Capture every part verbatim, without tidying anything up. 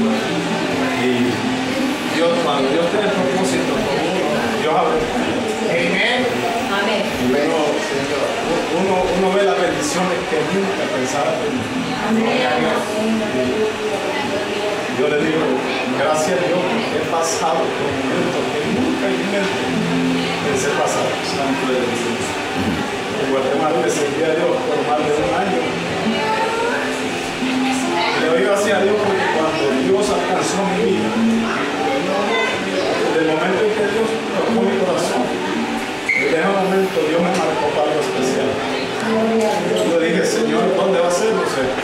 Y Dios, cuando Dios tiene propósito con uno, Dios abre. Amén. Amén. Y uno, uno, uno ve las bendiciones que nunca pensaba tener. Yo le digo, gracias a Dios, porque he pasado por momentos que nunca en mi mente pensé pasar. En Guatemala le serví a Dios por más de un año. Y le doy gracias a Dios porque cuando Dios alcanzó mi vida, desde el momento en que Dios tocó mi corazón, desde ese momento Dios me marcó para algo especial. Yo dije, Señor, ¿dónde va a ser? No sé.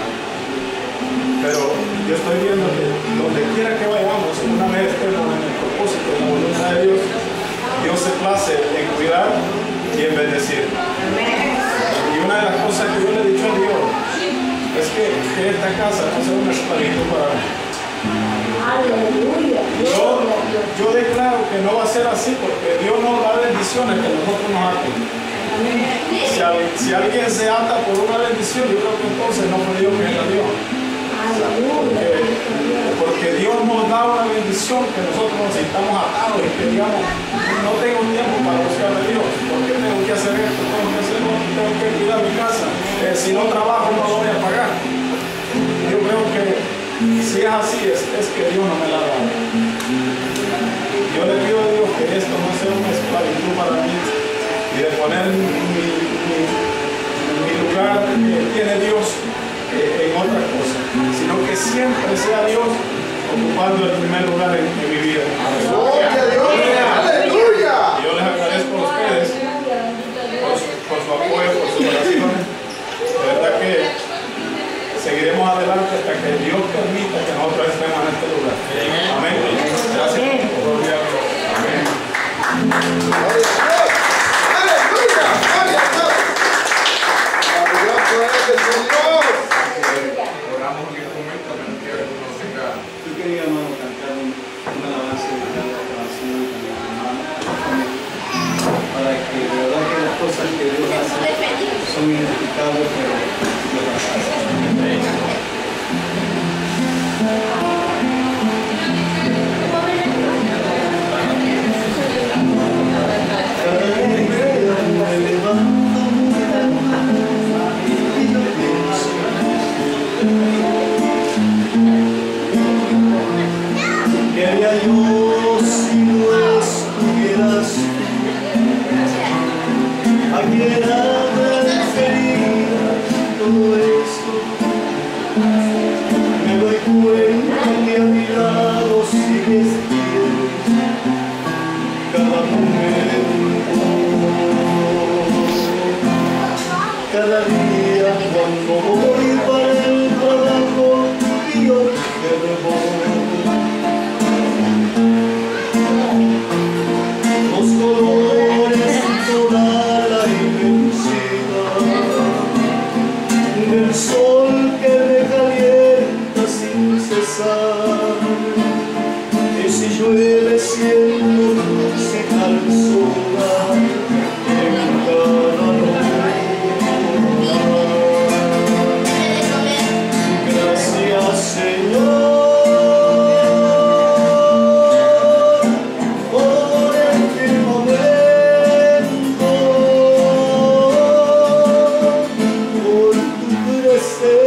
Pero yo estoy viendo que donde quiera que vayamos, una vez estemos en el propósito, en la voluntad de Dios, Dios se place en cuidar y en bendecir. Y una de las cosas que yo le he dicho a Dios es que, que esta casa no sea un esclavito para mí. Yo, yo declaro que no va a ser así porque Dios nos da bendiciones que nosotros nos aten. Si, si alguien se ata por una bendición, yo creo que entonces no fue Dios quien la dio. Porque, porque Dios nos da una bendición que nosotros nos sintamos atados y que digamos, no tengo tiempo para buscar a Dios, porque tengo que hacer esto, tengo que hacer esto, tengo que cuidar mi casa, eh, si no trabajo no lo voy a pagar. Yo creo que si es así, es, es que Dios no me la da. Yo le pido a Dios que esto no sea una esclavitud para mí y de poner mi, mi, mi, mi lugar que tiene Dios en otra cosa, sino que siempre sea Dios ocupando el primer lugar en, en mi vida. ¡Gloria a Dios! ¡Aleluya! Y yo les agradezco a ustedes por su, por su apoyo, por sus oraciones. De verdad que seguiremos adelante hasta que Dios permita que nosotros estemos en este lugar. Amén. Gracias. Amén. ¡Gloria a Dios! ¡Aleluya! ¡Gloria a Dios! ¡Glorioso es el Señor! Oramos en este momento, a menos que alguno tenga. Yo quería, hermano, cantar un, un avance de la oración con mi hermano, para que de verdad que las cosas que Dios hace son inexplicables, pero Dios las hace. Cada día me levanto y yo pienso ¿qué haría yo si no estuvieras tú? ¿A quién agradecería todo esto? Me doy cuenta que a mi lado sigues fiel cada momento, cada día cuando voy para el trabajo y yo me voy. Los colores y toda la inmensidad del sol que me calienta sin cesar, y si llueve siendo luz y calzona en cada luna. Gracias, Señor. Por tu presencia.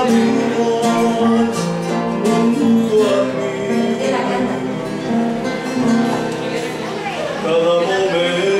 caminas junto a mí. Cada momento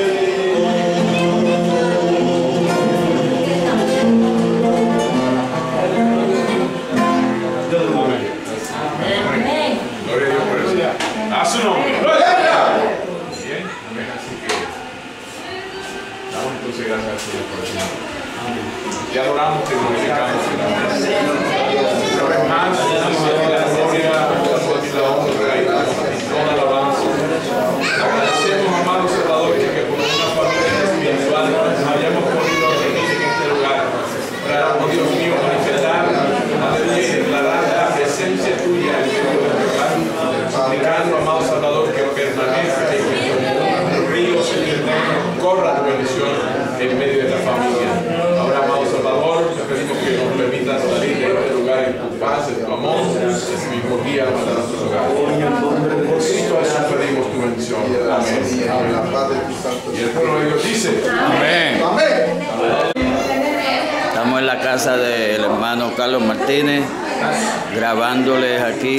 Gloria a Dios por eso. A su nombre. Bien, amén. Así que damos entonces gracias al Señor por eso. Te adoramos, te glorificamos. Una vez más, damos la gloria, la honra y toda la alabanza. Agradecemos, amado Salvador, que por una familia espiritual hayamos podido venir en este lugar para, oh Dios mío, manifestar, aleluya, y declarar la presencia tuya en medio de este lugar, suplicando, amado Salvador, que permanezca y que el río Señor corra tu bendición en medio de la familia. Ahora, amado Salvador, te pedimos que nos permitas salir de este lugar en tu paz, en tu amor, en tu mismo guía para nuestros hogares. Por Cristo Jesús pedimos tu bendición. Amén. La paz de tu santo. Y el pueblo de Dios dice: Amén. Amén. Estamos en la casa del hermano Carlos Martínez, grabándoles aquí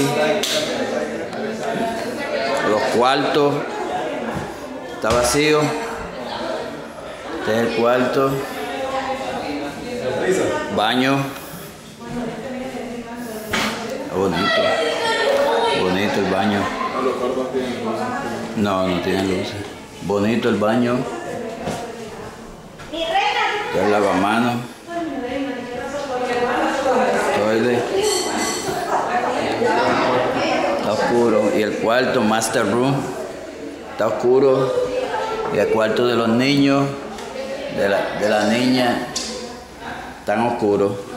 los cuartos. Está vacío. Este es el cuarto. Baño. Está bonito. Bonito el baño. No, no tiene luces. Bonito el baño. Este es el lavamanos. Toilet. Está oscuro. Y el cuarto, master room, está oscuro. Y el cuarto de los niños, de la, de la niña, tan oscuro.